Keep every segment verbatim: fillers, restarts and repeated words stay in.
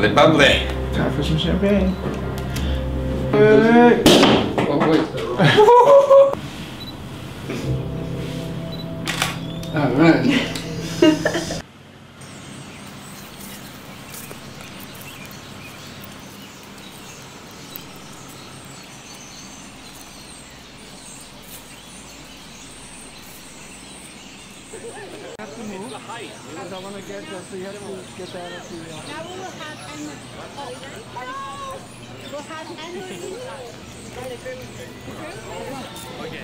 bubbly, bubbly. Time for some champagne. Hey. Oh, wait. All right. Because I want to get that, so you have to get that up to you. Now we'll have Henry. Oh, we'll have Henry. Okay.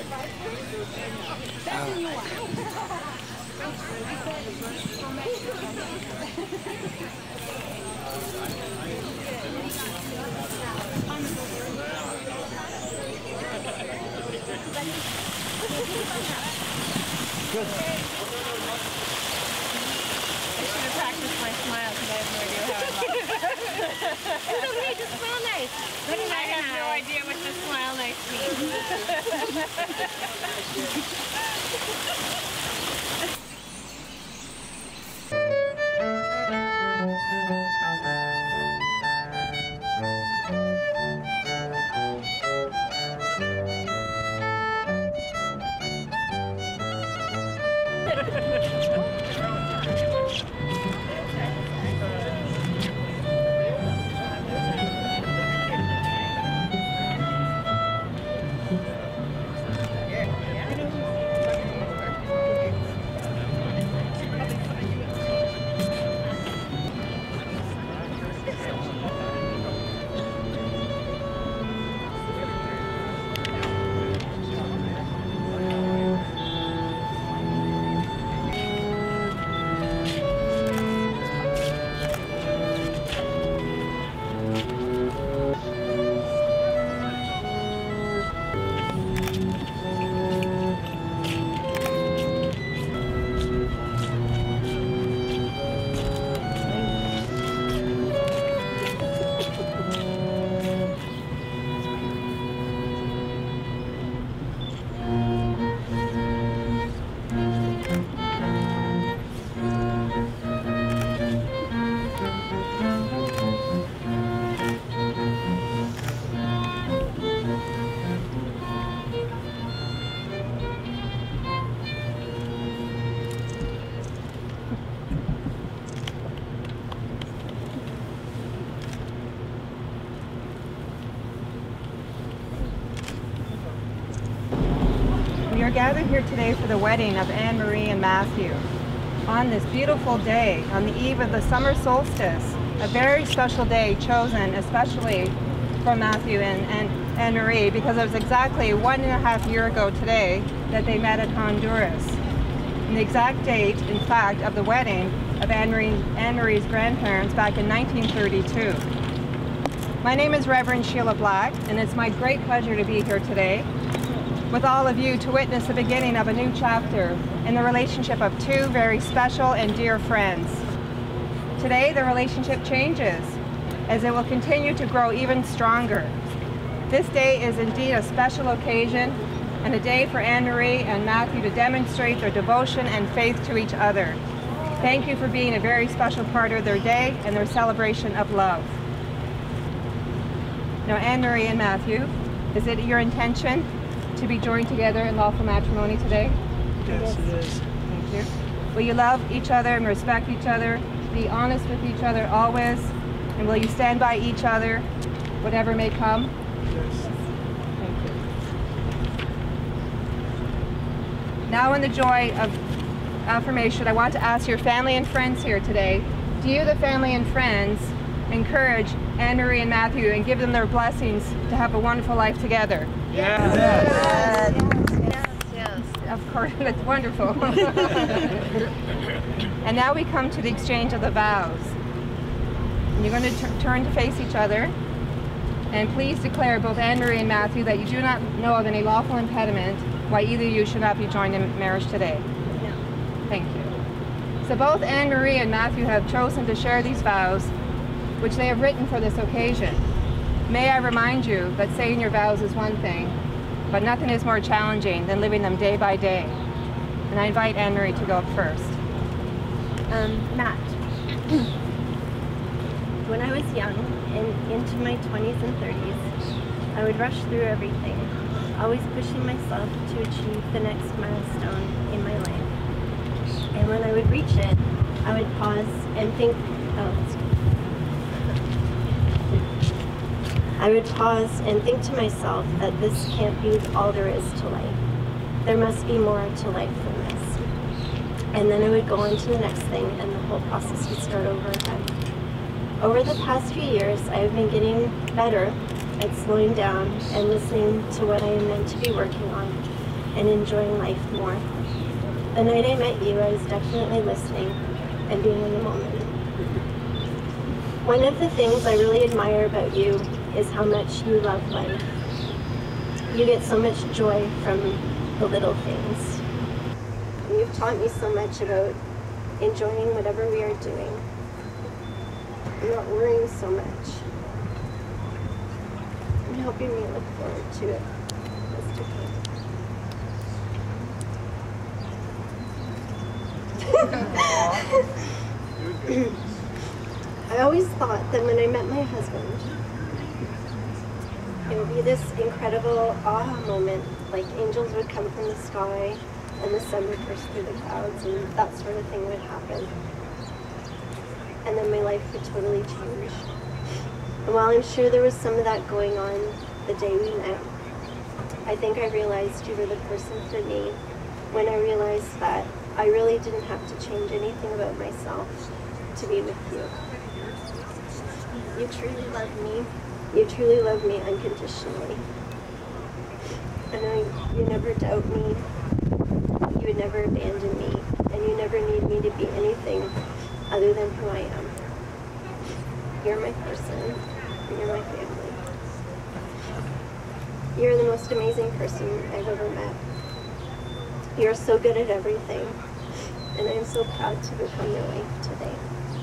That's in the one. Good. I should have practiced my smile because I have no idea how I look. It's okay, just smile nice. I have no idea what the smile nice means. We are gathered here today for the wedding of Anne Marie and Matthew. On this beautiful day, on the eve of the summer solstice, a very special day chosen especially for Matthew and, and Anne Marie, because it was exactly one and a half year ago today that they met at Honduras. And the exact date, in fact, of the wedding of Anne, Marie, Anne Marie's grandparents back in nineteen thirty-two. My name is Reverend Sheila Black, and it's my great pleasure to be here today with all of you to witness the beginning of a new chapter in the relationship of two very special and dear friends. Today, the relationship changes as it will continue to grow even stronger. This day is indeed a special occasion and a day for Anne Marie and Matthew to demonstrate their devotion and faith to each other. Thank you for being a very special part of their day and their celebration of love. Now, Anne Marie and Matthew, is it your intention to be joined together in lawful matrimony today? Yes, it is. Thank you. Will you love each other and respect each other, be honest with each other always, and will you stand by each other, whatever may come? Yes. Thank you. Now, in the joy of affirmation, I want to ask your family and friends here today, do you, the family and friends, encourage Anne Marie and Matthew and give them their blessings to have a wonderful life together? Yes. Yes. Yes, yes. Of course, that's wonderful. And now we come to the exchange of the vows. And you're going to turn to face each other, and please declare, both Anne Marie and Matthew, that you do not know of any lawful impediment why either of you should not be joined in marriage today. No. Thank you. So both Anne Marie and Matthew have chosen to share these vows, which they have written for this occasion. May I remind you that saying your vows is one thing, but nothing is more challenging than living them day by day. And I invite Anne Marie to go up first. Um, Matt. When I was young and into my twenties and thirties, I would rush through everything, always pushing myself to achieve the next milestone in my life. And when I would reach it, I would pause and think, oh, I would pause and think to myself that this can't be all there is to life. There must be more to life than this. And then I would go on to the next thing and the whole process would start over again. Over the past few years, I have been getting better at slowing down and listening to what I am meant to be working on and enjoying life more. The night I met you, I was definitely listening and being in the moment. One of the things I really admire about you is how much you love life. You get so much joy from the little things. And you've taught me so much about enjoying whatever we are doing, and not worrying so much, and helping me look forward to it. I always thought that when I met my husband, it would be this incredible aha moment, like angels would come from the sky and the sun would burst through the clouds and that sort of thing would happen. And then my life would totally change. And while I'm sure there was some of that going on the day we met, I think I realized you were the person for me when I realized that I really didn't have to change anything about myself to be with you. You truly love me. You truly love me unconditionally. And I, you never doubt me. You would never abandon me. And you never need me to be anything other than who I am. You're my person. And you're my family. You're the most amazing person I've ever met. You're so good at everything. And I'm so proud to become your wife today.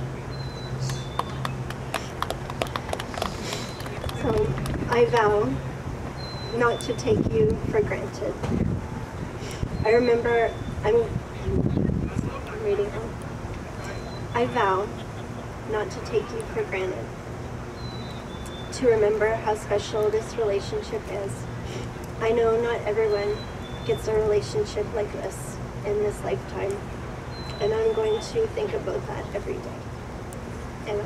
So I vow not to take you for granted. I remember, I'm, I'm reading on. I vow not to take you for granted. To remember how special this relationship is. I know not everyone gets a relationship like this in this lifetime. And I'm going to think about that every day. And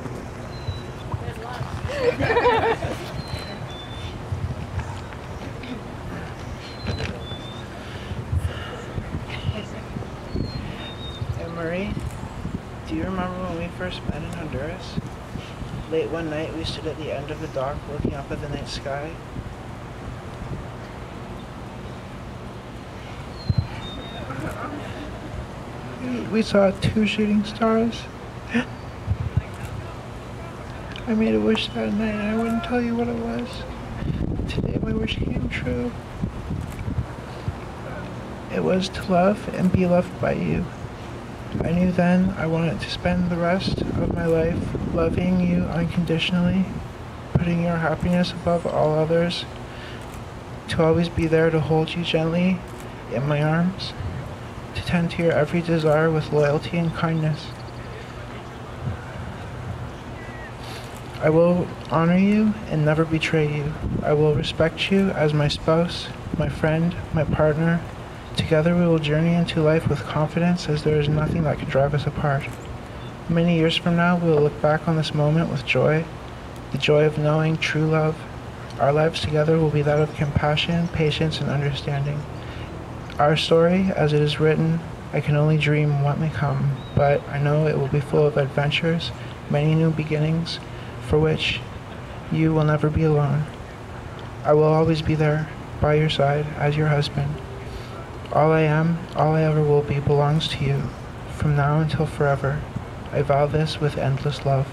Hey Marie, do you remember when we first met in Honduras? Late one night we stood at the end of the dock looking up at the night sky. We saw two shooting stars. I made a wish that night and I wouldn't tell you what it was. Today my wish came true. It was to love and be loved by you. I knew then I wanted to spend the rest of my life loving you unconditionally, putting your happiness above all others, to always be there to hold you gently in my arms, to tend to your every desire with loyalty and kindness. I will honor you and never betray you. I will respect you as my spouse, my friend, my partner. Together we will journey into life with confidence, as there is nothing that can drive us apart. Many years from now, we will look back on this moment with joy, the joy of knowing true love. Our lives together will be that of compassion, patience, and understanding. Our story, as it is written, I can only dream what may come, but I know it will be full of adventures, many new beginnings, for which you will never be alone. I will always be there, by your side, as your husband. All I am, all I ever will be, belongs to you, from now until forever. I vow this with endless love.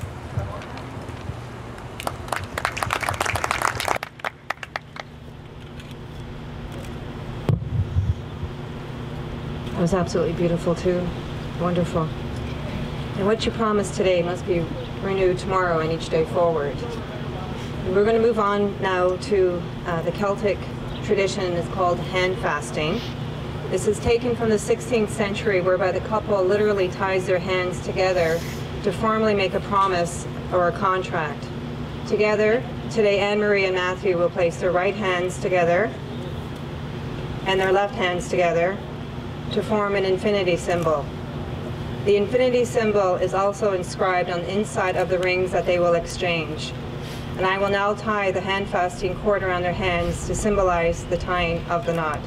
It was absolutely beautiful too. Wonderful. And what you promised today must be renewed tomorrow and each day forward. And we're going to move on now to uh, the Celtic tradition is called hand fasting. This is taken from the sixteenth century, whereby the couple literally ties their hands together to formally make a promise or a contract. Together, today Anne-Marie and Matthew will place their right hands together and their left hands together to form an infinity symbol. The infinity symbol is also inscribed on the inside of the rings that they will exchange. And I will now tie the hand-fasting cord around their hands to symbolize the tying of the knot.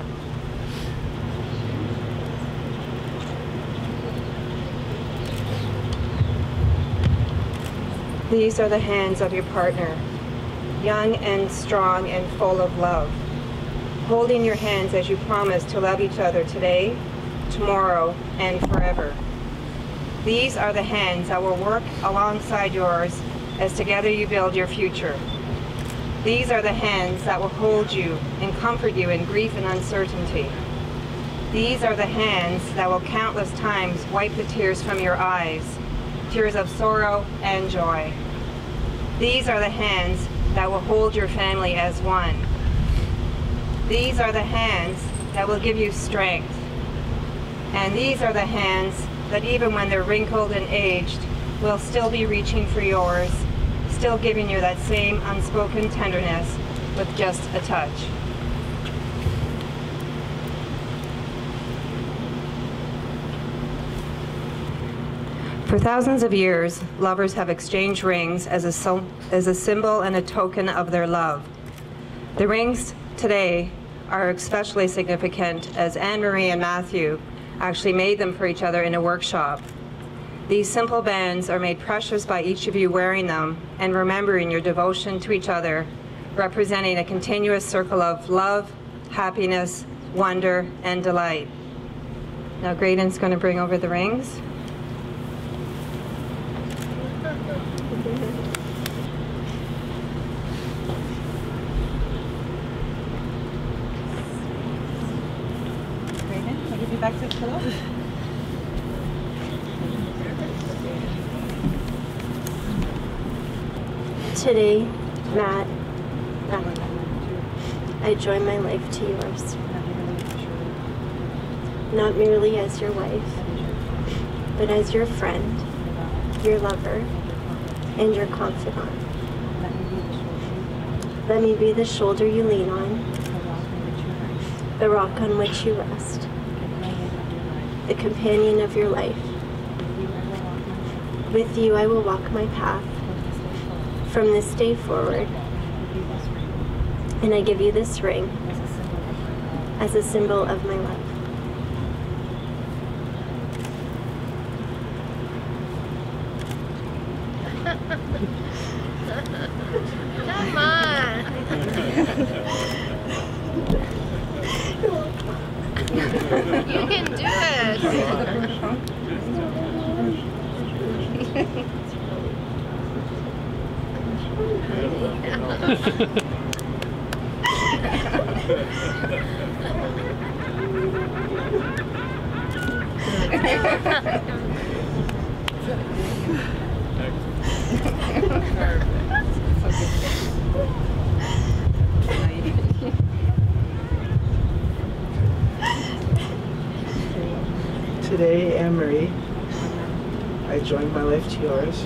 These are the hands of your partner, young and strong and full of love, holding your hands as you promise to love each other today, tomorrow, and forever. These are the hands that will work alongside yours as together you build your future. These are the hands that will hold you and comfort you in grief and uncertainty. These are the hands that will countless times wipe the tears from your eyes, tears of sorrow and joy. These are the hands that will hold your family as one. These are the hands that will give you strength. And these are the hands that even when they're wrinkled and aged, will still be reaching for yours, still giving you that same unspoken tenderness with just a touch. For thousands of years, lovers have exchanged rings as a, as a symbol and a token of their love. The rings today are especially significant as Anne-Marie and Matthew actually made them for each other in a workshop. These simple bands are made precious by each of you wearing them and remembering your devotion to each other, representing a continuous circle of love, happiness, wonder, and delight. Now Graydon's going to bring over the rings. Graydon, I'll give you back to the pillow. Today, Matt, Matt, I join my life to yours. Not merely as your wife, but as your friend, your lover, and your confidant. Let me be the shoulder you lean on, the rock on which you rest, the companion of your life. With you I will walk my path from this day forward, and I give you this ring as a symbol of my love. Come on. You can do it. Today, Anne-Marie, I join my life to yours,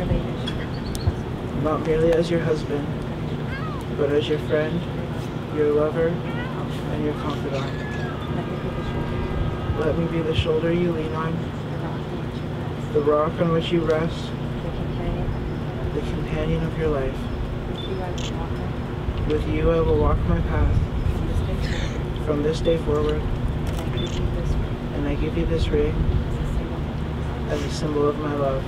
not merely as your husband, but as your friend, your lover, and your confidant. Let me be the shoulder you lean on, the rock on which you rest, the companion of your life. With you I will walk my path from this day forward, and I give you this ring as a symbol of my love.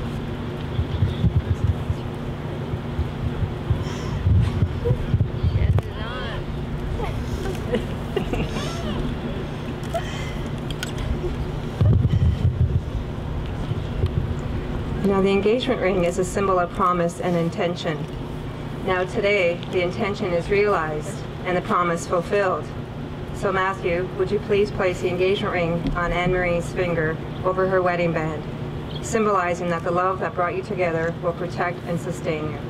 Now the engagement ring is a symbol of promise and intention. Now today, the intention is realized and the promise fulfilled. So Matthew, would you please place the engagement ring on Anne-Marie's finger over her wedding band, symbolizing that the love that brought you together will protect and sustain you.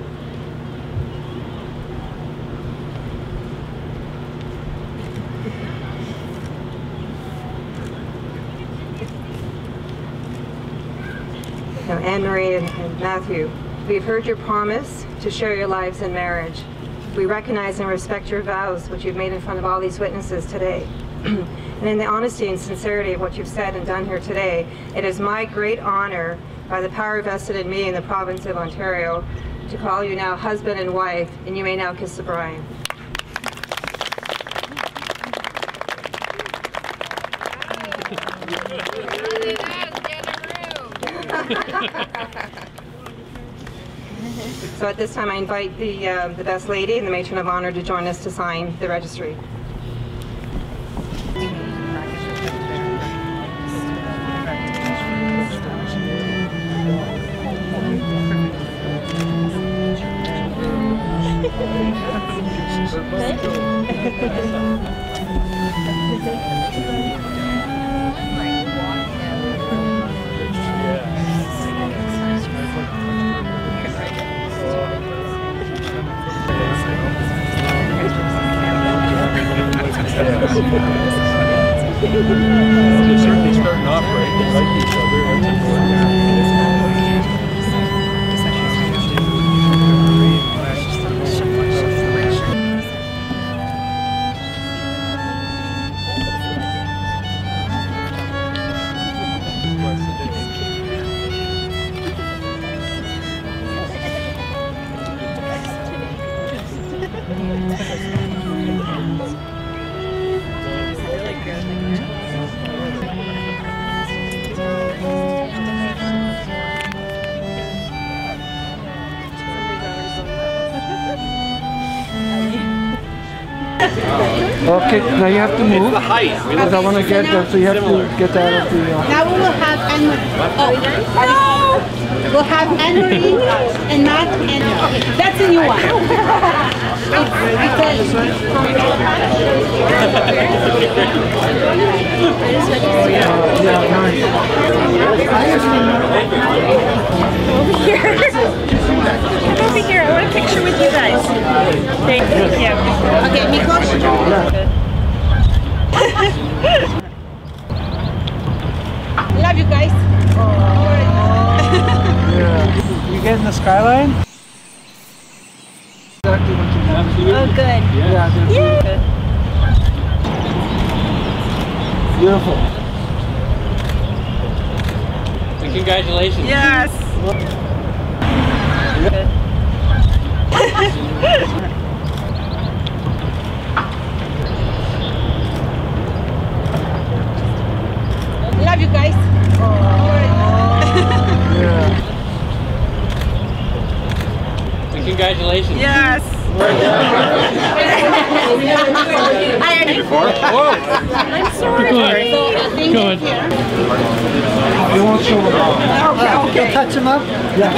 know, Anne Marie and, and Matthew. We've heard your promise to share your lives in marriage. We recognize and respect your vows, which you've made in front of all these witnesses today. And in the honesty and sincerity of what you've said and done here today, it is my great honor, by the power vested in me in the province of Ontario, to call you now husband and wife, and you may now kiss the bride. So at this time I invite the, uh, the best lady and the matron of honor to join us to sign the registry. They're certainly starting off right. They like each other. That's important. Okay, now you have to move. It's the height. Because I want to get that, so you have to get that out of the... Uh... Now we will have Anne-Marie. Oh, no! We'll have Anne-Marie and Matt and... Okay, that's a new one. Over here. Come over here. I want a picture with you guys. Thank you. Okay, Mikos. Love you guys. Yeah. You getting the skyline? Exactly what you want. Oh, good. Yeah. Yeah. Beautiful. And congratulations. Yes. Love you guys. Yeah. And congratulations. Yes. I'm sorry. Go on. You won't show them all. Okay. You'll touch them up? Yeah.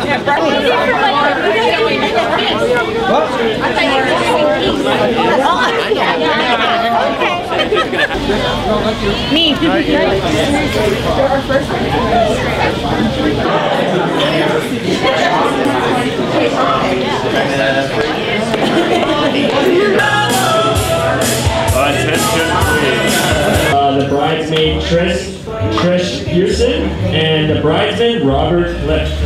Me. Attention, please. Uh, the bridesmaid Trish, Trish Pearson and the bridesman Robert Clift.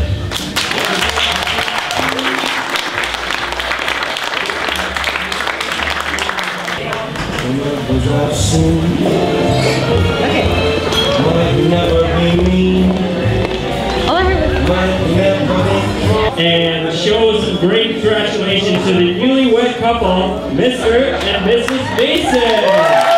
And shows great congratulations to the newlywed couple, Mister and Missus Mason.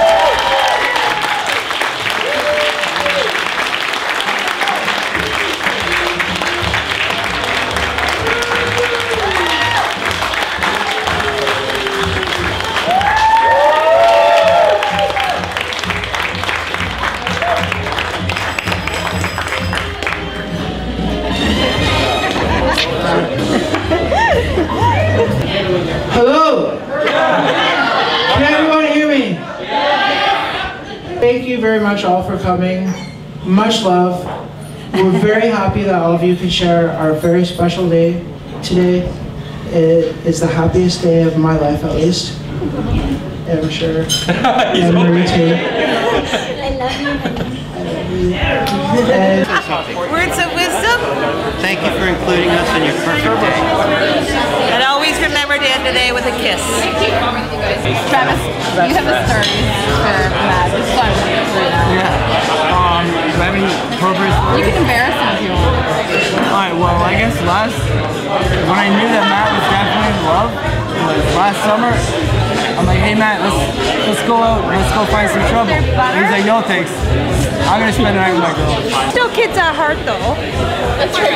Hello! Can everyone hear me? Thank you very much all for coming. Much love. We're very happy that all of you can share our very special day today. It is the happiest day of my life, at least. I'm sure. And Marie too. I love you. And Words of wisdom. awesome. Thank you for including us in your perfect day. And always remember to end the day with a kiss. Travis, you have a story for Matt. This is what I'm waiting for right now. Yeah. Um, do I have any purpose? You can embarrass him if you want. Alright, well, I guess last, when I knew that Matt was definitely in love, like last summer, I'm like, hey Matt, let's let's go out, let's go find some trouble. And he's like, no thanks. I'm gonna spend the night with my girl. Still kids at heart though. That's right.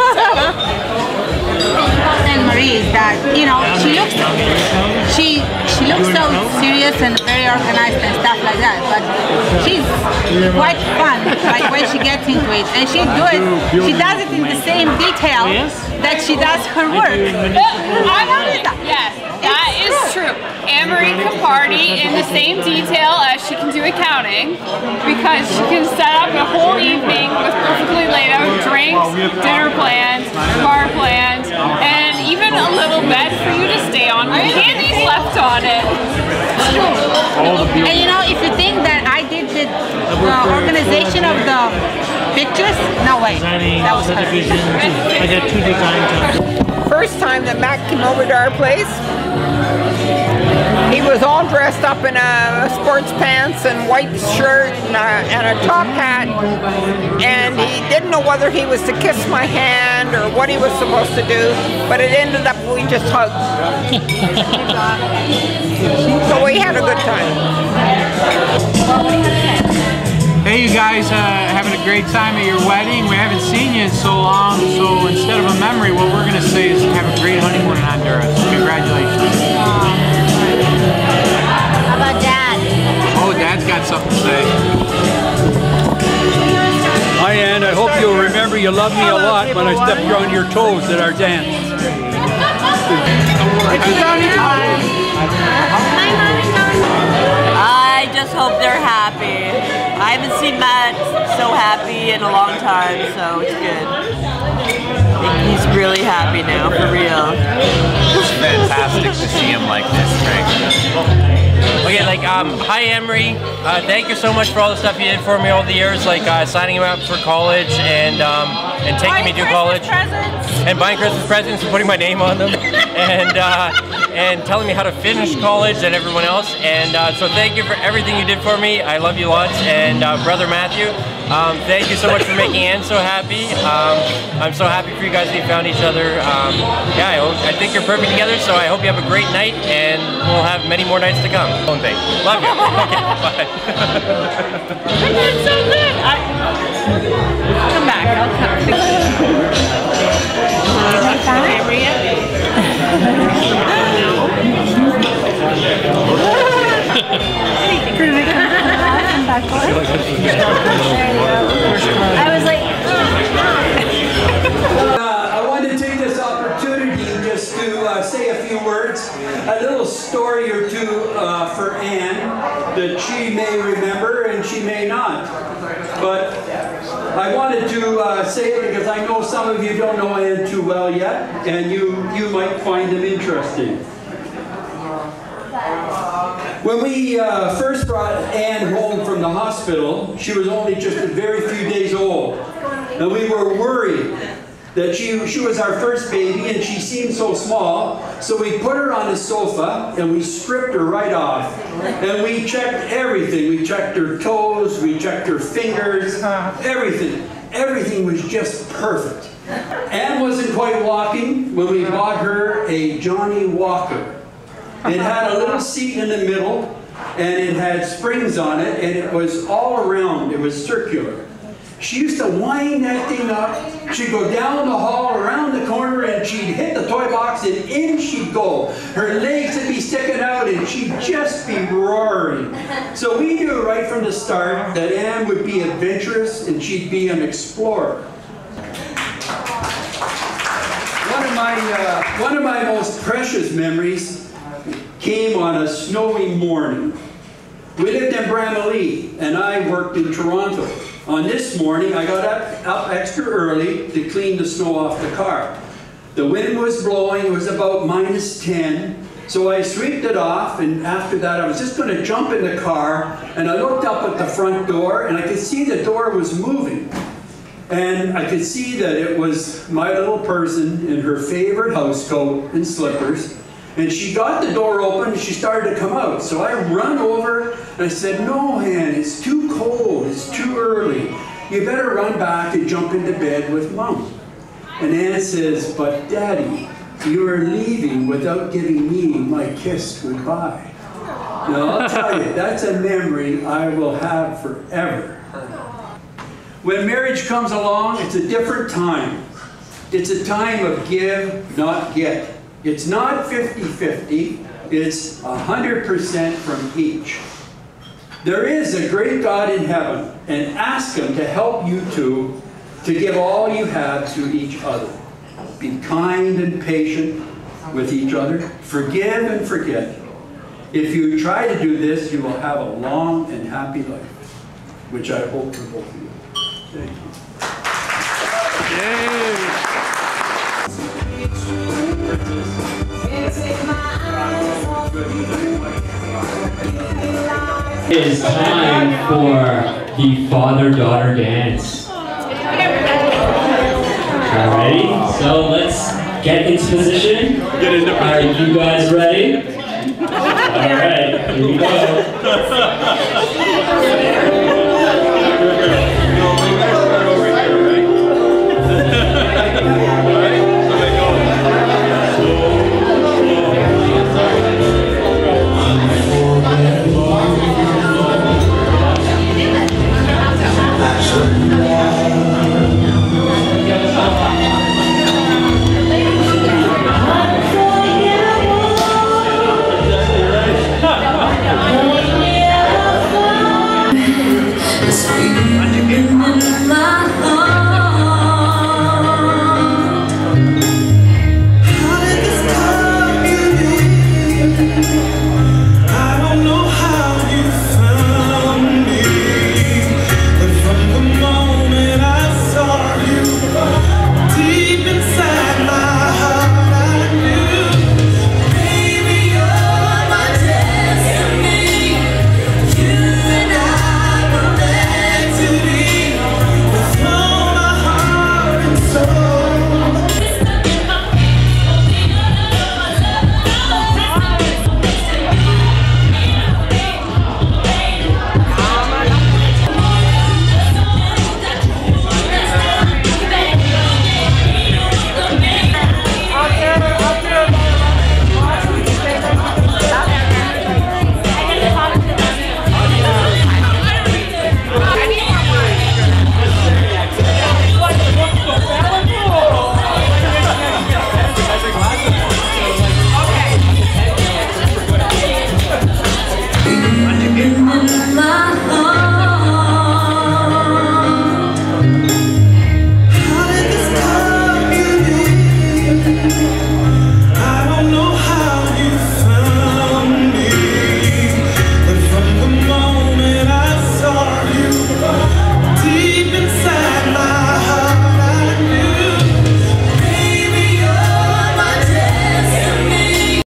And Marie is that, you know, she looks she she looks so serious and very organized and stuff like that, but she's quite fun like when she gets into it, and she do it she does it in the same detail that she does her work. I noticed that. Yes, that is true. Anne-Marie can party in the same detail as she can do accounting, because she can set up a whole evening with perfectly laid out drinks, dinner plans, bar plans, and even a little bed for you to stay on with candies left on it. And you know, if you think that I did the uh, organization of the pictures, no way. That was her. I got two designs. First time that Matt came over to our place, he was all dressed up in a sports pants and white shirt and a, and a top hat, and he didn't know whether he was to kiss my hand or what he was supposed to do, but it ended up we just hugged. So we had a good time. Hey you guys, uh, having a great time at your wedding. We haven't seen you in so long, so instead of a memory, what we're going to say is have a great honeymoon in Honduras. Congratulations. How about Dad? Oh, Dad's got something to say. Hi Ann, I hope you'll remember you loved me a lot when I stepped on your toes at our dance. I just hope they're happy. I haven't seen Matt so happy in a long time, so it's good. I think he's really happy now, for real. It's fantastic to see him like this, Frank. Okay, like, um, hi Emery. Uh, thank you so much for all the stuff you did for me over the years, like uh, signing me up for college and um, and taking me to college, and buying Christmas presents and putting my name on them, and uh, and telling me how to finish college and everyone else. And uh, so thank you for everything you did for me. I love you lots. And uh, brother Matthew, um, thank you so much for making Ann so happy. Um, I'm so happy for you guys that you found each other. Um, yeah, I, hope, I think you're perfect together. So I hope you have a great night, and we'll have many more nights to come. Phone thing. Love you. Okay, bye. That's so good. I, come back. I'll come. I was like, uh, I wanted to take this opportunity just to uh, say a few words, a little story or two uh, for Anne that she may remember and she may not. But I wanted to uh, say it because I know some of you don't know Anne too well yet, and you, you might find them interesting. When we uh, first brought Anne home from the hospital, she was only just a very few days old. And we were worried that she, she was our first baby and she seemed so small. So we put her on the sofa and we stripped her right off. And we checked everything. We checked her toes, we checked her fingers, everything. Everything was just perfect. Anne wasn't quite walking when we bought her a Johnny Walker. It had a little seat in the middle, and it had springs on it, and it was all around. It was circular. She used to wind that thing up. She'd go down the hall, around the corner, and she'd hit the toy box, and in she'd go. Her legs would be sticking out, and she'd just be roaring. So we knew right from the start that Anne would be adventurous, and she'd be an explorer. One of my, uh, one of my most precious memories came on a snowy morning. We lived in Bramalea, and I worked in Toronto. On this morning, I got up, up extra early to clean the snow off the car. The wind was blowing, it was about minus ten, so I sweeped it off, and after that I was just going to jump in the car, and I looked up at the front door, and I could see the door was moving. And I could see that it was my little person in her favorite house coat and slippers. And she got the door open and she started to come out. So I run over and I said, "No, Ann, it's too cold, it's too early. You better run back and jump into bed with Mom." And Ann says, "But Daddy, you are leaving without giving me my kiss goodbye." Now I'll tell you, that's a memory I will have forever. When marriage comes along, it's a different time. It's a time of give, not get. It's not fifty fifty, it's one hundred percent from each. There is a great God in heaven, and ask Him to help you two to give all you have to each other. Be kind and patient with each other. Forgive and forget. If you try to do this, you will have a long and happy life, which I hope for both of you. Thank you. It is time for the father-daughter dance. Alrighty, so let's get into position. Get into position. Are you guys ready? Alright, here we go.